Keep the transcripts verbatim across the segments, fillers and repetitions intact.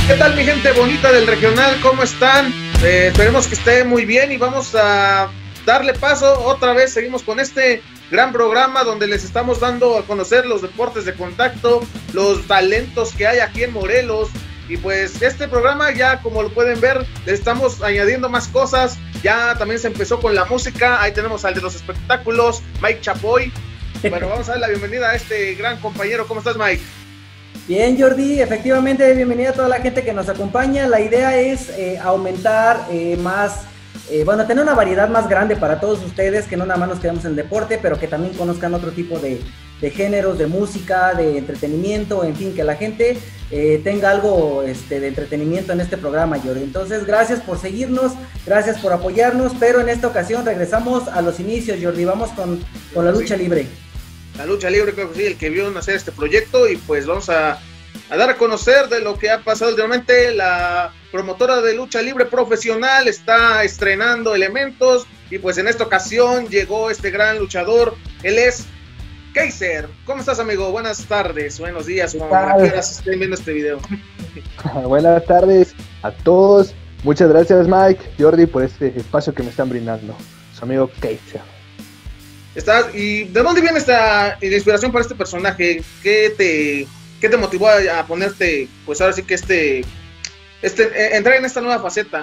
¿Qué tal, mi gente bonita del regional? ¿Cómo están? Eh, esperemos que esté muy bien y vamos a darle paso otra vez. Seguimos con este gran programa donde les estamos dando a conocer los deportes de contacto, los talentos que hay aquí en Morelos. Y pues este programa ya, como lo pueden ver, le estamos añadiendo más cosas. Ya también se empezó con la música. Ahí tenemos al de los espectáculos, Mike Chapoy. Bueno, vamos a dar la bienvenida a este gran compañero. ¿Cómo estás, Mike? Bien, Jordi, efectivamente, bienvenida a toda la gente que nos acompaña. La idea es eh, aumentar eh, más, eh, bueno, tener una variedad más grande para todos ustedes, que no nada más nos quedemos en el deporte, pero que también conozcan otro tipo de, de géneros, de música, de entretenimiento, en fin, que la gente eh, tenga algo este, de entretenimiento en este programa, Jordi. Entonces, gracias por seguirnos, gracias por apoyarnos, pero en esta ocasión regresamos a los inicios, Jordi. Vamos con, con la lucha libre. La lucha libre, creo que sí, el que vio nacer este proyecto, y pues vamos a, a dar a conocer de lo que ha pasado últimamente. La promotora de lucha libre profesional está estrenando elementos, y pues en esta ocasión llegó este gran luchador. Él es Kaiser. ¿Cómo estás, amigo? Buenas tardes, buenos días, o a qué horas estén viendo este video. Buenas tardes a todos. Muchas gracias, Mike, Jordi, por este espacio que me están brindando. Su amigo Kaiser. ¿Estás? ¿Y de dónde viene esta inspiración para este personaje? ¿Qué te, qué te motivó a, a ponerte, pues ahora sí que este, este, entrar en esta nueva faceta?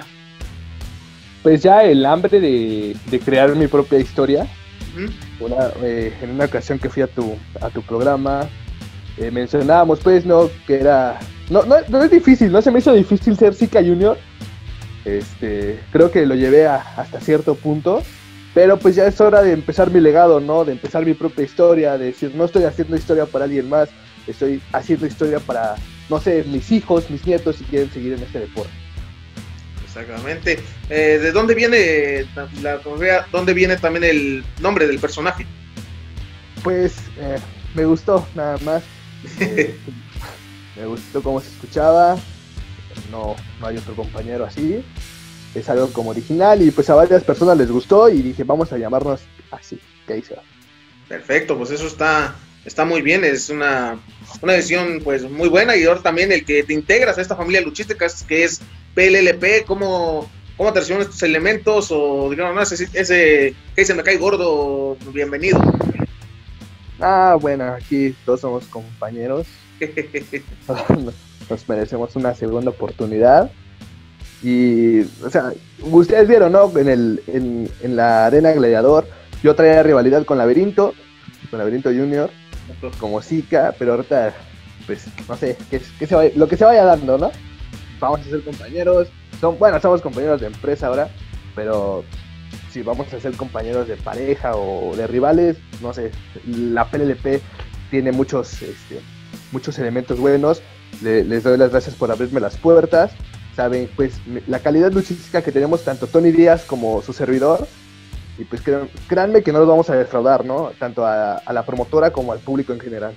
Pues ya el hambre de, de crear mi propia historia. ¿Mm? Una, eh, en una ocasión que fui a tu, a tu programa, eh, mencionábamos pues, ¿no? Que era, no, no, no es difícil, no se me hizo difícil ser Zika Junior. Este, creo que lo llevé a, hasta cierto punto. Pero pues ya es hora de empezar mi legado, ¿no? De empezar mi propia historia, de decir, no estoy haciendo historia para alguien más, estoy haciendo historia para, no sé, mis hijos, mis nietos, si quieren seguir en este deporte. Exactamente. Eh, ¿De dónde viene la, la, dónde viene también el nombre del personaje? Pues eh, me gustó, nada más. Eh, me gustó cómo se escuchaba. No, no hay otro compañero así. Es algo como original y pues a varias personas les gustó y dije, vamos a llamarnos así, Kaiser. Perfecto, pues eso está, está muy bien, es una, una decisión pues muy buena. Y ahora también el que te integras a esta familia luchística que es P L L P, ¿cómo, cómo te reciben estos elementos? O digamos, no, ese, ese Kaiser me cae gordo, bienvenido. Ah, bueno, aquí todos somos compañeros. Nos merecemos una segunda oportunidad. Y, o sea, ustedes vieron, ¿no? En, el, en, en la Arena Gladiador, yo traía rivalidad con Laberinto, con Laberinto Junior, como Zika, pero ahorita, pues, no sé, que, que se vaya, lo que se vaya dando, ¿no? Vamos a ser compañeros, son, bueno, somos compañeros de empresa ahora, pero si vamos a ser compañeros de pareja o de rivales, no sé, la P L L P tiene muchos, este, muchos elementos buenos. Le, les doy las gracias por abrirme las puertas. Saben, pues, la calidad luchística que tenemos tanto Tony Díaz como su servidor, y pues créan, créanme que no los vamos a defraudar, ¿no? Tanto a, a la promotora como al público en general.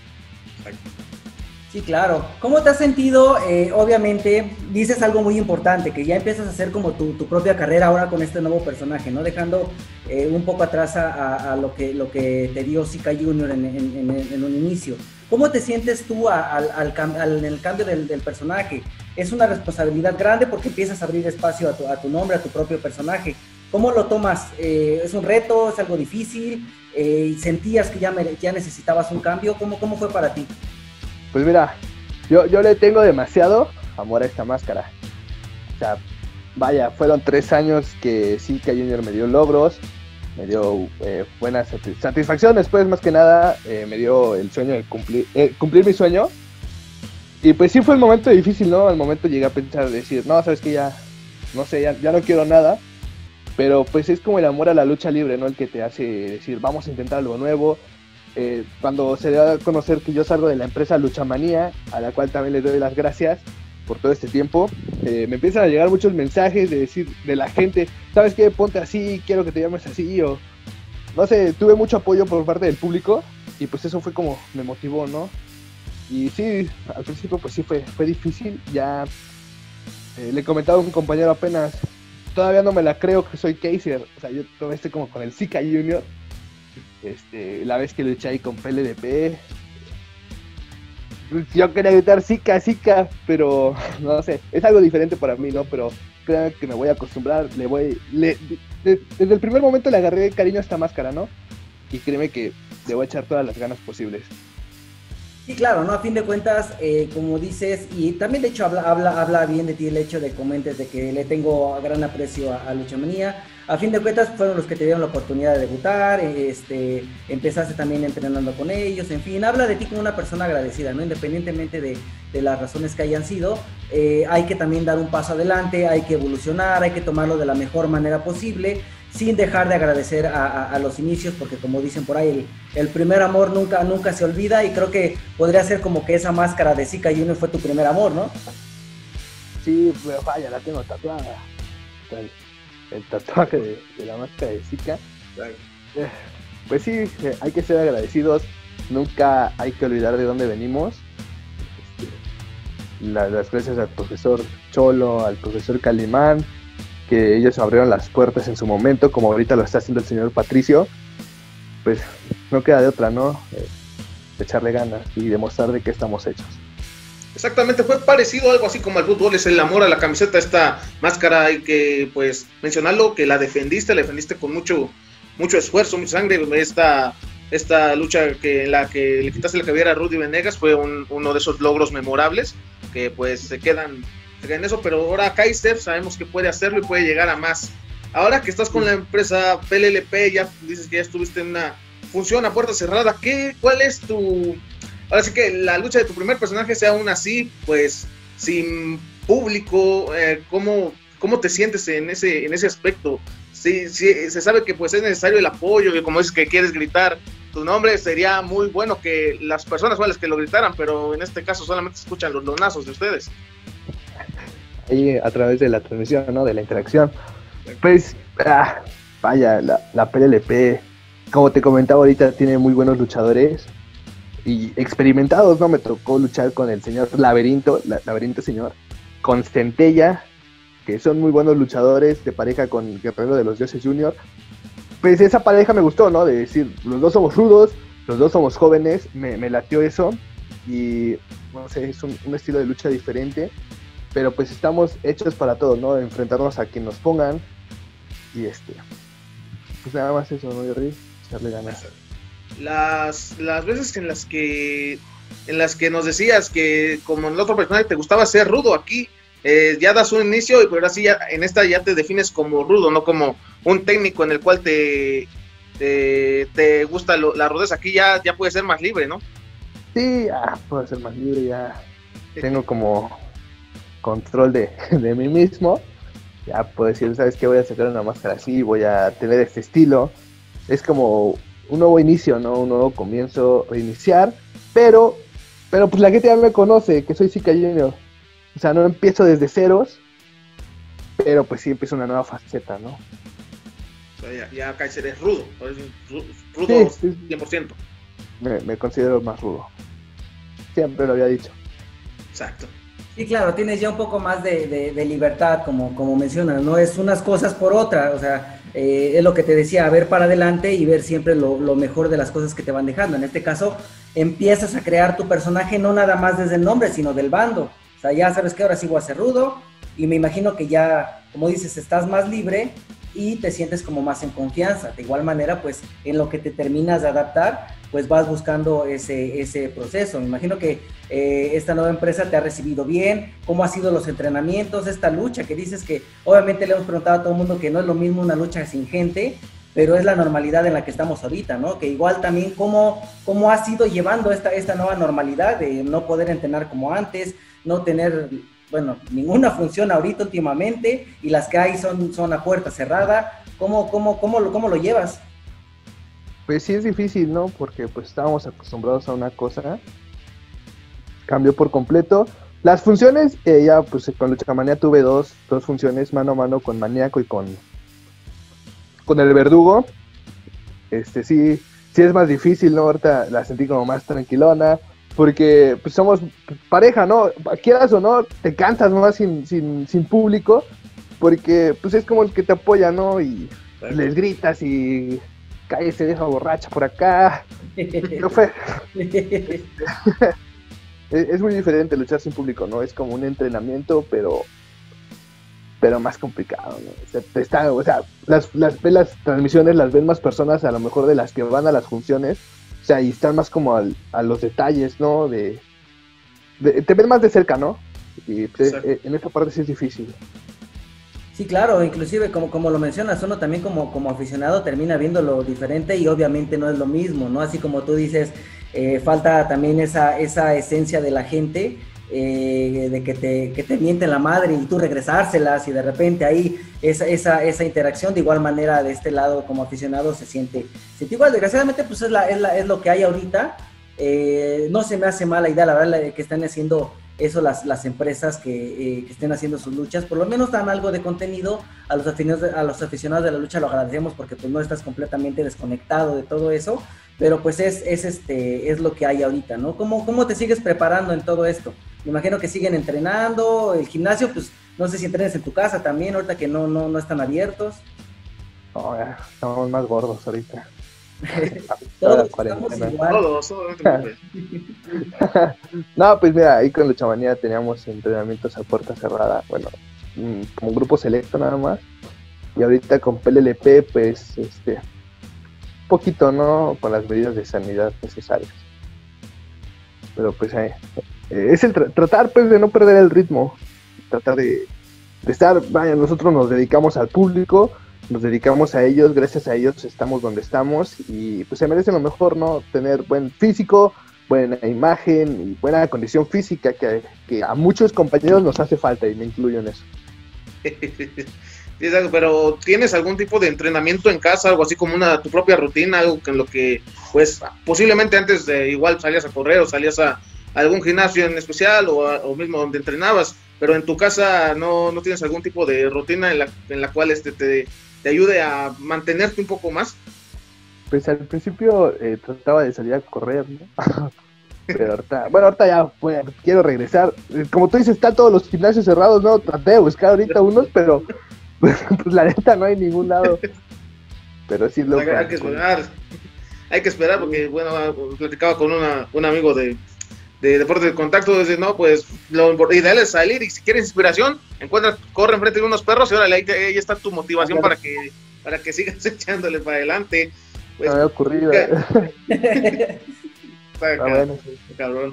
Sí, claro. ¿Cómo te has sentido? Eh, obviamente, dices algo muy importante, que ya empiezas a hacer como tu, tu propia carrera ahora con este nuevo personaje, ¿no? Dejando eh, un poco atrás a, a, a lo, que, lo que te dio Zika Junior en, en, en, en un inicio. ¿Cómo te sientes tú al, al, al, en el cambio del, del personaje? Es una responsabilidad grande porque empiezas a abrir espacio a tu, a tu nombre, a tu propio personaje. ¿Cómo lo tomas? Eh, ¿Es un reto? ¿Es algo difícil? Eh, ¿Sentías que ya, me, ya necesitabas un cambio? ¿Cómo, cómo fue para ti? Pues mira, yo, yo le tengo demasiado amor a esta máscara. O sea, vaya, fueron tres años que Zika Junior me dio logros, me dio eh, buenas satisfacciones, pues más que nada eh, me dio el sueño de cumplir, eh, cumplir mi sueño. Y pues sí fue el momento difícil, ¿no? El momento llegué a pensar, decir, no, sabes que ya, no sé, ya, ya no quiero nada. Pero pues es como el amor a la lucha libre, ¿no? El que te hace decir, vamos a intentar algo nuevo. Eh, cuando se da a conocer que yo salgo de la empresa Luchamanía, a la cual también les doy las gracias por todo este tiempo, eh, me empiezan a llegar muchos mensajes de decir, de la gente, ¿sabes qué? Ponte así, quiero que te llames así, o no sé, tuve mucho apoyo por parte del público, y pues eso fue como me motivó, ¿no? Y sí, al principio pues sí fue, fue difícil, ya eh, le comentaba a un compañero apenas, todavía no me la creo que soy Kaiser, o sea, yo todavía estoy como con el Zika Junior, este, la vez que luché ahí con P L D P, yo quería gritar Zika, Zika, pero no sé, es algo diferente para mí, ¿no? Pero creo que me voy a acostumbrar, le voy, le, de, desde el primer momento le agarré cariño a esta máscara, ¿no? Y créeme que le voy a echar todas las ganas posibles. Sí, claro, ¿no? A fin de cuentas, eh, como dices, y también de hecho habla, habla, habla bien de ti el hecho de comentes de que le tengo gran aprecio a, a Luchamanía. A fin de cuentas fueron los que te dieron la oportunidad de debutar, este, empezaste también entrenando con ellos, en fin, habla de ti como una persona agradecida, ¿no? Independientemente de, de las razones que hayan sido, eh, hay que también dar un paso adelante, hay que evolucionar, hay que tomarlo de la mejor manera posible, sin dejar de agradecer a, a, a los inicios, porque como dicen por ahí, el, el primer amor nunca, nunca se olvida, y creo que podría ser como que esa máscara de Zika Junior fue tu primer amor, ¿no? Sí, pero vaya, la tengo tatuada. El, el tatuaje de, de la máscara de Zika. Eh, pues sí, eh, hay que ser agradecidos, nunca hay que olvidar de dónde venimos. Este, la, las gracias al profesor Cholo, al profesor Calimán, que ellos abrieron las puertas en su momento, como ahorita lo está haciendo el señor Patricio. Pues no queda de otra, ¿no? Eh, echarle ganas y demostrar de qué estamos hechos. Exactamente, fue parecido algo así como al fútbol, es el amor a la camiseta, esta máscara, hay que pues mencionarlo, que la defendiste, la defendiste con mucho mucho esfuerzo, mucha sangre. Esta, esta lucha que en la que le quitaste la cabellera a Rudy Venegas fue un, uno de esos logros memorables, que pues se quedan, se quedan en eso, pero ahora Kaiser sabemos que puede hacerlo y puede llegar a más. Ahora que estás con la empresa P L L P, ya dices que ya estuviste en una función a puerta cerrada, ¿qué, cuál es tu... Ahora sí que la lucha de tu primer personaje sea aún así, pues, sin público, eh, ¿cómo, ¿cómo te sientes en ese, en ese aspecto? Sí, sí, se sabe que pues es necesario el apoyo, que como dices que quieres gritar tu nombre, sería muy bueno que las personas fueran las que lo gritaran, pero en este caso solamente escuchan los lonazos de ustedes. Ahí a través de la transmisión, ¿no? De la interacción. Pues, ah, vaya, la, la P L L P, como te comentaba ahorita, tiene muy buenos luchadores y experimentados, ¿no? Me tocó luchar con el señor Laberinto, la, Laberinto señor, con Centella, que son muy buenos luchadores, de pareja con Guerrero de los Dioses Junior. Pues esa pareja me gustó, ¿no? De decir, los dos somos rudos, los dos somos jóvenes, me, me latió eso, y no sé, es un, un estilo de lucha diferente, pero pues estamos hechos para todo, ¿no? Enfrentarnos a quien nos pongan, y este, pues nada más eso, ¿no, Jerry? Echarle ganas. Las, las veces en las que en las que nos decías que como en el otro personaje te gustaba ser rudo, aquí eh, ya das un inicio, y pero así ya en esta ya te defines como rudo, no como un técnico en el cual te te, te gusta lo, la rudeza. Aquí ya, ya puedes ser más libre, ¿no? Sí, ah, puedo ser más libre, ya tengo como control de, de mí mismo, ya puedo decir, ¿sabes qué? Voy a sacar una máscara así, voy a tener este estilo, es como un nuevo inicio, ¿no? Un nuevo comienzo, reiniciar, pero, pero pues la gente ya me conoce, que soy Zika Junior, o sea, no empiezo desde ceros, pero pues sí empiezo una nueva faceta, ¿no? O sea, ya, ya Kaiser es rudo, es rudo sí, sí. cien por ciento. Me, me considero más rudo, siempre lo había dicho. Exacto. Sí, claro, tienes ya un poco más de, de, de libertad, como, como mencionas, no es unas cosas por otra, o sea, eh, es lo que te decía, ver para adelante y ver siempre lo, lo mejor de las cosas que te van dejando. En este caso, empiezas a crear tu personaje no nada más desde el nombre, sino del bando. O sea, ya sabes que ahora sí voy a ser rudo, y me imagino que ya, como dices, estás más libre y te sientes como más en confianza. De igual manera, pues, en lo que te terminas de adaptar, pues vas buscando ese, ese proceso. Me imagino que eh, esta nueva empresa te ha recibido bien. ¿Cómo han sido los entrenamientos, esta lucha que dices que obviamente le hemos preguntado a todo el mundo que no es lo mismo una lucha sin gente, pero es la normalidad en la que estamos ahorita, ¿no? Que igual también cómo, cómo has ido llevando esta, esta nueva normalidad de no poder entrenar como antes, no tener, bueno, ninguna función ahorita últimamente, y las que hay son, son a puerta cerrada. ¿Cómo, cómo, cómo, lo, cómo lo llevas? Pues sí es difícil, ¿no? Porque pues estábamos acostumbrados a una cosa, cambió por completo. Las funciones, eh, ya pues con Luchamanía tuve dos, dos funciones mano a mano con Maníaco y con, con el Verdugo. Este sí, sí es más difícil, ¿no? Ahorita la sentí como más tranquilona, porque pues somos pareja, ¿no? Quieras o no, te cansas más sin, sin, sin público, porque pues es como el que te apoya, ¿no? Y claro, les gritas y... cállese, deja borracha por acá. No fue. es, es muy diferente luchar sin público, ¿no? Es como un entrenamiento, pero pero más complicado, ¿no? O sea, te está, o sea las, las, las transmisiones las ven más personas a lo mejor de las que van a las funciones, o sea, y están más como al, a los detalles, ¿no? De, de, te ven más de cerca, ¿no? Y pues, eh, en esta parte sí es difícil. Sí, claro, inclusive como, como lo mencionas, uno también como, como aficionado termina viéndolo diferente y obviamente no es lo mismo, ¿no? Así como tú dices, eh, falta también esa, esa esencia de la gente, eh, de que te, que te mienten la madre y tú regresárselas y de repente ahí esa, esa, esa interacción de igual manera de este lado como aficionado se siente, se siente igual. Desgraciadamente pues es, la, es, la, es lo que hay ahorita, eh, no se me hace mala idea la verdad que están haciendo eso las, las empresas que, eh, que estén haciendo sus luchas, por lo menos dan algo de contenido a los aficionados de, a los aficionados de la lucha, lo agradecemos porque pues no estás completamente desconectado de todo eso, pero pues es, es, este, es lo que hay ahorita, ¿no? ¿Cómo, ¿Cómo te sigues preparando en todo esto? Me imagino que siguen entrenando, el gimnasio, pues no sé si entrenes en tu casa también, ahorita que no, no, no están abiertos. No, ya, estamos más gordos ahorita. Todos estamos igual. Todos, todos. No, pues mira, ahí con Luchamanía teníamos entrenamientos a puerta cerrada, bueno, como grupo selecto nada más, y ahorita con P L L P, pues, este, un poquito, ¿no? Con las medidas de sanidad necesarias. Pero pues eh, es el tra- tratar pues de no perder el ritmo, tratar de, de estar, vaya, nosotros nos dedicamos al público, nos dedicamos a ellos, gracias a ellos estamos donde estamos y pues se merecen lo mejor, ¿no? Tener buen físico, buena imagen y buena condición física que, que a muchos compañeros nos hace falta y me incluyo en eso. Pero ¿tienes algún tipo de entrenamiento en casa, algo así como una tu propia rutina, algo en lo que pues posiblemente antes de igual salías a correr o salías a, a algún gimnasio en especial o, a, o mismo donde entrenabas, pero en tu casa no, no tienes algún tipo de rutina en la, en la cual este te, te ayude a mantenerte un poco más? Pues al principio eh, trataba de salir a correr, ¿no? Pero ahorita, bueno, ahorita ya pues, quiero regresar. Como tú dices, están todos los gimnasios cerrados, ¿no? Traté de buscar ahorita unos, pero pues, pues la neta no hay ningún lado. Pero sí lo hay, hay que esperar. Hay que esperar porque, bueno, platicaba con una, un amigo de, de Deportes de Contacto, dice, no, pues lo ideal es salir y si quieres inspiración, encuentras, corre enfrente de unos perros y órale, ahí, ahí está tu motivación para que, para que sigas echándole para adelante. Pues, no me ha ocurrido. Está ah, bueno, sí. Cabrón.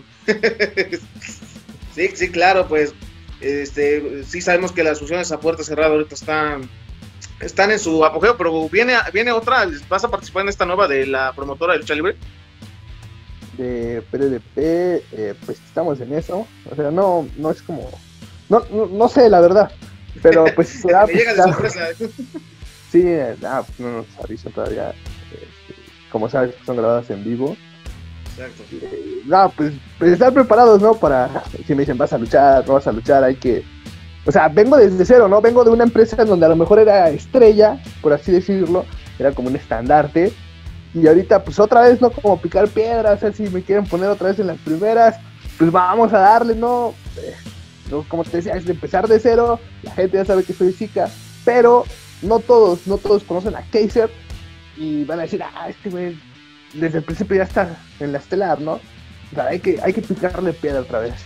Sí, sí, claro, pues este, sí sabemos que las fusiones a puerta cerrada ahorita están están en su apogeo, pero viene viene otra, ¿vas a participar en esta nueva de la promotora de lucha libre? De P L L P, eh, pues estamos en eso, o sea, no no es como no no, no sé la verdad, pero pues será. Me llega de sorpresa. Sí, ah, no nos aviso todavía, este, como sabes son grabadas en vivo. Exacto. Eh, no, pues, pues estar preparados, ¿no? Para, si me dicen vas a luchar, no vas a luchar, hay que, o sea, vengo desde cero, ¿no? Vengo de una empresa en donde a lo mejor era estrella, por así decirlo, era como un estandarte, y ahorita pues otra vez, ¿no? Como picar piedras, o sea, si me quieren poner otra vez en las primeras, pues vamos a darle, ¿no? Eh, ¿no? Como te decía, es de empezar de cero, la gente ya sabe que soy Zika, pero no todos, no todos conocen a Kaiser, y van a decir, ah, este güey desde el principio ya está en la estelar, ¿no? O sea, hay que, hay que picarle piedra otra vez.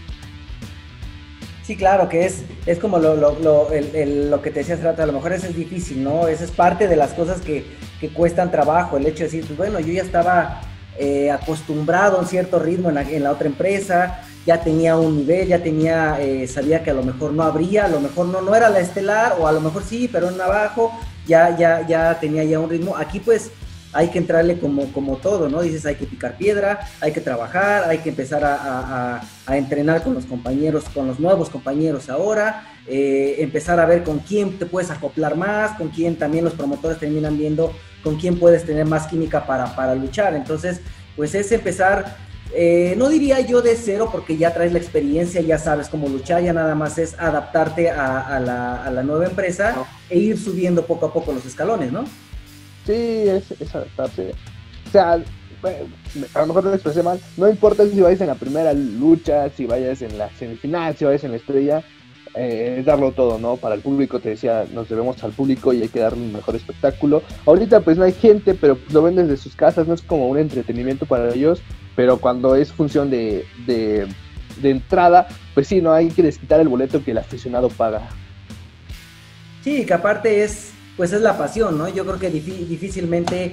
Sí, claro, que es, es como lo, lo, lo, el, el, lo que te decía hace rato, a lo mejor eso es difícil, ¿no? Eso es parte de las cosas que, que cuestan trabajo, el hecho de decir, pues bueno, yo ya estaba eh, acostumbrado a un cierto ritmo en la, en la otra empresa, ya tenía un nivel, ya tenía, eh, sabía que a lo mejor no habría, a lo mejor no, no era la estelar, o a lo mejor sí, pero en abajo, ya, ya, ya tenía ya un ritmo. Aquí pues hay que entrarle como, como todo, ¿no? Dices, hay que picar piedra, hay que trabajar, hay que empezar a, a, a entrenar con los compañeros, con los nuevos compañeros ahora, eh, empezar a ver con quién te puedes acoplar más, con quién también los promotores terminan viendo con quién puedes tener más química para, para luchar. Entonces, pues es empezar, eh, no diría yo de cero, porque ya traes la experiencia, ya sabes cómo luchar, ya nada más es adaptarte a, a, la, a la nueva empresa, no, e ir subiendo poco a poco los escalones, ¿no? Sí, es, es adaptarse. O sea, bueno, a lo mejor lo expresé mal. No importa si vayas en la primera lucha, si vayas en la semifinal, si vayas en la estrella, eh, es darlo todo, ¿no? Para el público, te decía, nos debemos al público y hay que darle un mejor espectáculo. Ahorita pues no hay gente, pero pues, lo ven desde sus casas, no es como un entretenimiento para ellos. pero cuando es función de, de, de entrada, pues sí, no hay que desquitar el boleto que el aficionado paga. Sí, que aparte es, pues es la pasión, ¿no? Yo creo que difí- difícilmente,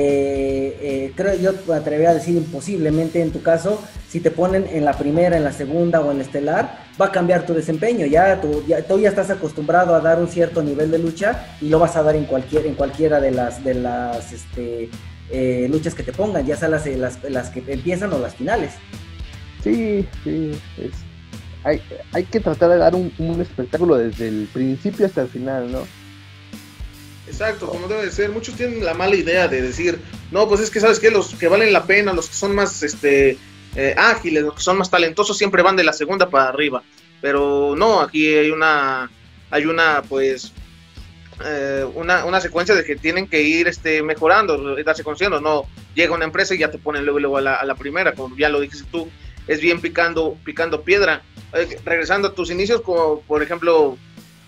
eh, eh, creo yo me atrevería a decir imposiblemente en tu caso, si te ponen en la primera, en la segunda o en la estelar, va a cambiar tu desempeño, ya tú ya, tú ya estás acostumbrado a dar un cierto nivel de lucha y lo vas a dar en cualquier, en cualquiera de las, de las, este... Eh, luchas que te pongan, ya sea las, las, las que empiezan o las finales. Sí, sí, es, hay, hay que tratar de dar un, un espectáculo desde el principio hasta el final, ¿no? Exacto, como debe de ser. Muchos tienen la mala idea de decir, no, pues es que sabes que los que valen la pena, los que son más este eh, ágiles, los que son más talentosos siempre van de la segunda para arriba. Pero no, aquí hay una, hay una pues Eh, una, una secuencia de que tienen que ir este, mejorando, darse conociendo. No llega una empresa y ya te ponen luego, luego a, la, a la primera, como ya lo dijiste tú, es bien picando, picando piedra. Eh, regresando a tus inicios, como por ejemplo,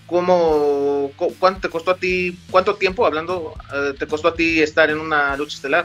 ¿cómo, cu ¿cuánto te costó a ti, cuánto tiempo, hablando, eh, te costó a ti estar en una lucha estelar?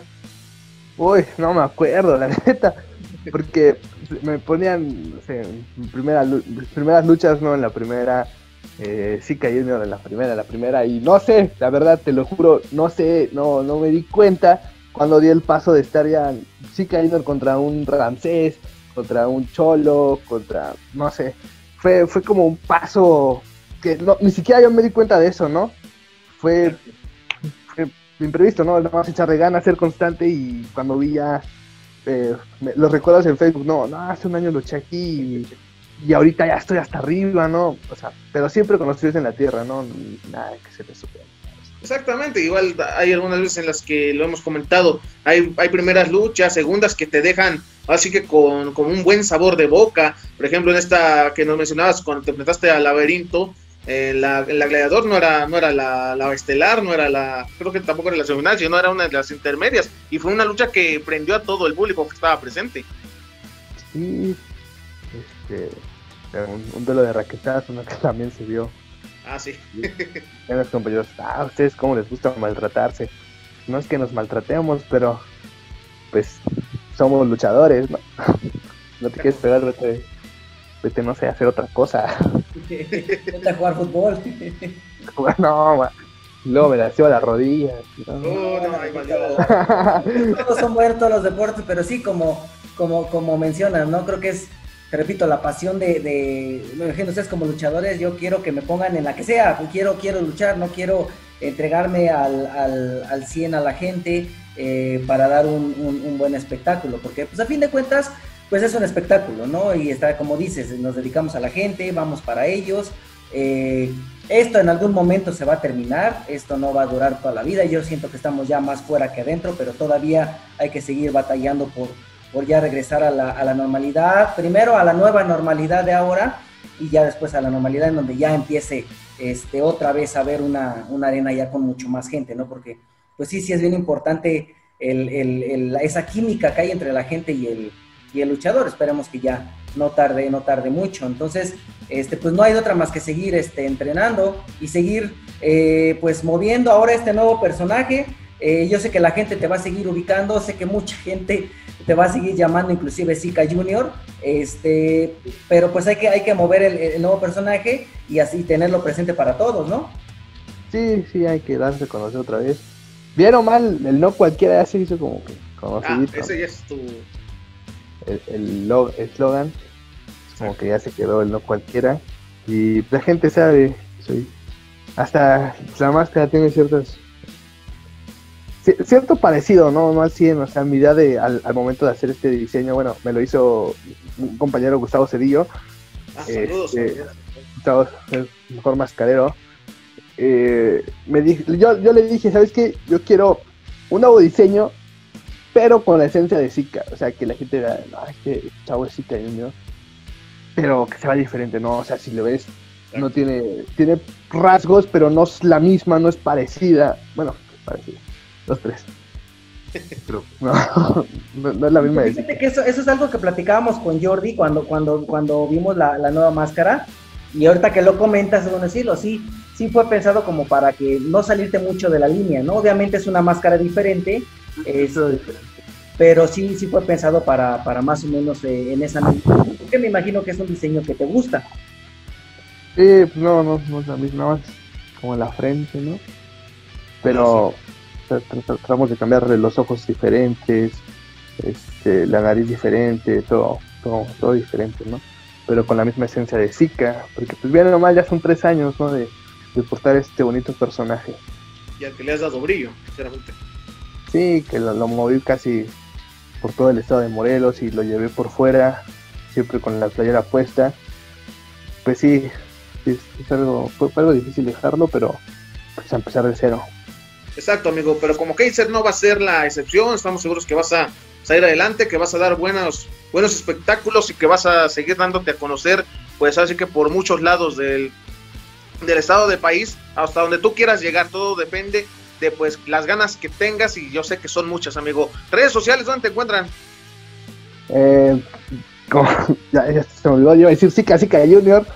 Uy, no me acuerdo, la neta, porque me ponían, no sé, en primera, mis primeras luchas, ¿no? En la primera... Eh, Zika Junior en la primera, la primera, y no sé, la verdad, te lo juro, no sé, no, no me di cuenta cuando di el paso de estar ya Zika Junior contra un Ramsés, contra un Cholo, contra, no sé, fue, fue como un paso que no, ni siquiera yo me di cuenta de eso, ¿no? Fue, fue imprevisto, ¿no? Nada más echarle ganas, ser constante, y cuando vi ya eh, me, los recuerdos en Facebook, no, no, hace un año luché aquí y y ahorita ya estoy hasta arriba, ¿no? O sea, pero siempre con los pies en la tierra, ¿no? Nada que se te supera. Exactamente, igual hay algunas veces en las que lo hemos comentado, hay, hay primeras luchas, segundas que te dejan así que con, con un buen sabor de boca. Por ejemplo, en esta que nos mencionabas cuando te enfrentaste al Laberinto, eh, la, la Gladiador no era, no era la, la estelar, no era la, creo que tampoco era la semifinal, sino era una de las intermedias, y fue una lucha que prendió a todo el público que estaba presente. Sí, este, un, un duelo de raquetadas, uno que también se vio. Ah, sí. Y los compañeros, ah, a ustedes cómo les gusta maltratarse. No es que nos maltratemos, pero pues somos luchadores, ¿no? No te quieres pegar, vete, vete, no sé, hacer otra cosa. Vete a jugar fútbol. No, ma. Luego me lastima las rodillas. No, no, no, ay, valió. Todos son buenos todos los deportes, pero sí, como, como, como mencionas, ¿no? Creo que es, te repito, la pasión de, de, me imagino ustedes como luchadores, yo quiero que me pongan en la que sea, quiero, quiero luchar, no quiero entregarme al, al, al cien a la gente eh, para dar un, un, un buen espectáculo, porque pues a fin de cuentas, pues es un espectáculo, ¿no? Y está, como dices, nos dedicamos a la gente, vamos para ellos, eh, esto en algún momento se va a terminar, esto no va a durar toda la vida, yo siento que estamos ya más fuera que adentro, pero todavía hay que seguir batallando por, por ya regresar a la, a la normalidad, primero a la nueva normalidad de ahora, y ya después a la normalidad en donde ya empiece este, otra vez a ver una, una arena ya con mucho más gente, ¿no? Porque pues sí, sí es bien importante el, el, el, esa química que hay entre la gente y el, y el luchador, esperemos que ya no tarde, no tarde mucho. Entonces, este, pues no hay otra más que seguir este, entrenando y seguir eh, pues moviendo ahora este nuevo personaje. Eh, yo sé que la gente te va a seguir ubicando, sé que mucha gente te va a seguir llamando, inclusive Zika Junior, este, pero pues hay que, hay que mover el, el nuevo personaje y así tenerlo presente para todos, ¿no? Sí, sí, hay que darse a conocer otra vez. Bien o mal, el no cualquiera ya se hizo como que conocido. Ah, ese ya es tu... El eslogan, como que ya se quedó el no cualquiera. Y la gente sabe, soy... hasta la máscara tiene ciertas... cierto parecido, ¿no? No al cien, o sea, mi idea de, al, al momento de hacer este diseño, bueno, me lo hizo un compañero, Gustavo Cedillo. Ah, saludos. Este, Gustavo es el mejor mascarero. Eh, me di, yo, yo le dije, ¿sabes qué? Yo quiero un nuevo diseño, pero con la esencia de Zika, o sea, que la gente vea, no, este chavo es Zika Junior, pero que se va diferente, ¿no? O sea, si lo ves, no tiene, tiene rasgos, pero no es la misma, no es parecida, bueno, es parecida, los tres. Pero no, no, no es la misma. Fíjate que eso, eso es algo que platicábamos con Jordi cuando, cuando, cuando vimos la, la nueva máscara, y ahorita que lo comentas, bueno, decirlo, sí, sí fue pensado como para que no salirte mucho de la línea, ¿no? Obviamente es una máscara diferente, es, pero sí, sí fue pensado para, para más o menos eh, en esa misma, porque me imagino que es un diseño que te gusta. Sí, no, no, no es la misma, más como la frente, ¿no? Pero tra- tra- tra- tratamos de cambiarle los ojos diferentes, este, la nariz diferente, todo, todo, todo diferente, ¿no? Pero con la misma esencia de Zika, porque pues bien nomás ya son tres años, ¿no? De, de portar este bonito personaje. Y al que le has dado brillo, sinceramente. Sí, que lo, lo moví casi por todo el estado de Morelos y lo llevé por fuera, siempre con la playera puesta. Pues sí, es, es algo, fue, fue algo difícil dejarlo, pero pues a empezar de cero. Exacto, amigo, pero como Kaiser no va a ser la excepción, estamos seguros que vas a salir adelante, que vas a dar buenos, buenos espectáculos y que vas a seguir dándote a conocer, pues así que por muchos lados del, del estado del país, hasta donde tú quieras llegar, todo depende de pues las ganas que tengas y yo sé que son muchas, amigo. Redes sociales, ¿dónde te encuentran? Eh, como, ya, ya se me olvidó, yo iba a decir Zika, Zika Junior.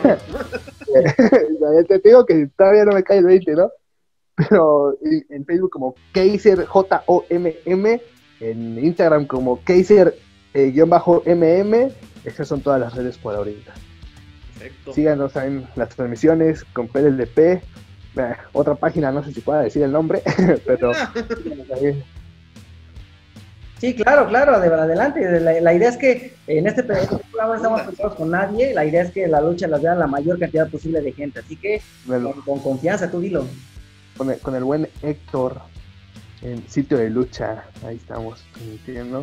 Ya te digo que todavía no me cae el veinte, ¿no? Pero en, en Facebook como Kaiser J O M M, en Instagram como Kaiser eh, guión bajo M M, esas son todas las redes por ahorita. Perfecto. Síganos en las transmisiones con P L L P, eh, otra página, no sé si pueda decir el nombre, pero ahí. Sí, claro, claro, de, adelante. La, la idea es que en este programa no estamos peleados con nadie, la idea es que la lucha la vea la mayor cantidad posible de gente, así que Bueno, con, con confianza, tú dilo. con el, con el buen Héctor en Sitio de Lucha, ahí estamos transmitiendo.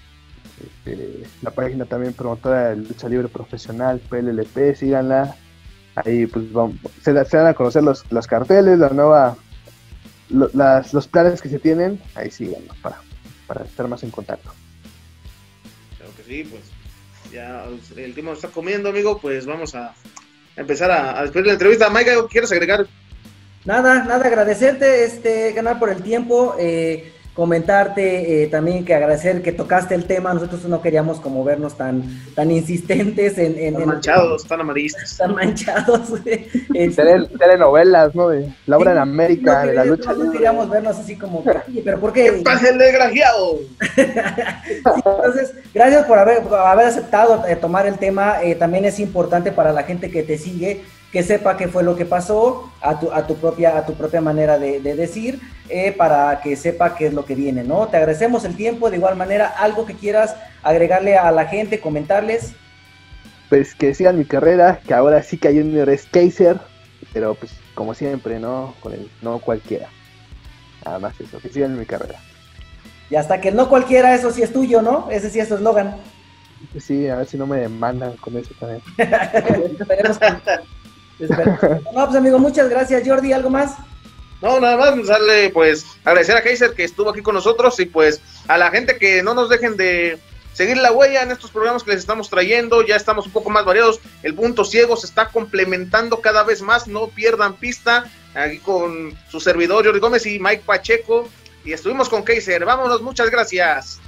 Este, la página también promotora de lucha libre profesional, P L L P, síganla. Ahí pues vamos, se, da- se dan a conocer los, los carteles, la nueva, lo- las, los planes que se tienen, ahí síganlo para, para estar más en contacto. Claro que sí, pues ya el tiempo nos está comiendo, amigo, pues vamos a empezar a, a despedir la entrevista. Mike, ¿algo quieres agregar? Nada, nada, agradecerte, este canal por el tiempo, eh, comentarte eh, también que agradecer que tocaste el tema, nosotros no queríamos como vernos tan, tan insistentes en... en Tan en- manchados, tan amarillistas. Tan manchados. Este, Tele- telenovelas, ¿no? De Laura en sí, América, no de la quería- lucha no libre. queríamos vernos así como, oye, pero ¿por ¡Que qué? pase el desgraciado! Sí, entonces, gracias por haber, por haber aceptado eh, tomar el tema. Eh, también es importante para la gente que te sigue que sepa qué fue lo que pasó a tu, a tu propia a tu propia manera de, de decir, eh, para que sepa qué es lo que viene, ¿no? Te agradecemos el tiempo. De igual manera, algo que quieras agregarle a la gente, comentarles. Pues que sigan mi carrera, que ahora sí que Junior es Kaiser, pero pues como siempre, ¿no? Con el no cualquiera. Nada más eso, que sigan mi carrera. Y hasta que no cualquiera, eso sí es tuyo, ¿no? Ese sí es tu eslogan. Pues sí, a ver si no me demandan con eso también. Esperemos que- esperemos. No, pues amigo, muchas gracias. Jordi, ¿algo más? No, nada más darle, pues, agradecer a Kaiser que estuvo aquí con nosotros y pues a la gente que no nos dejen de seguir la huella en estos programas que les estamos trayendo. Ya estamos un poco más variados, el punto ciego se está complementando cada vez más, no pierdan pista, aquí con su servidor Jordi Gómez y Mike Pacheco, y estuvimos con Kaiser. Vámonos, muchas gracias.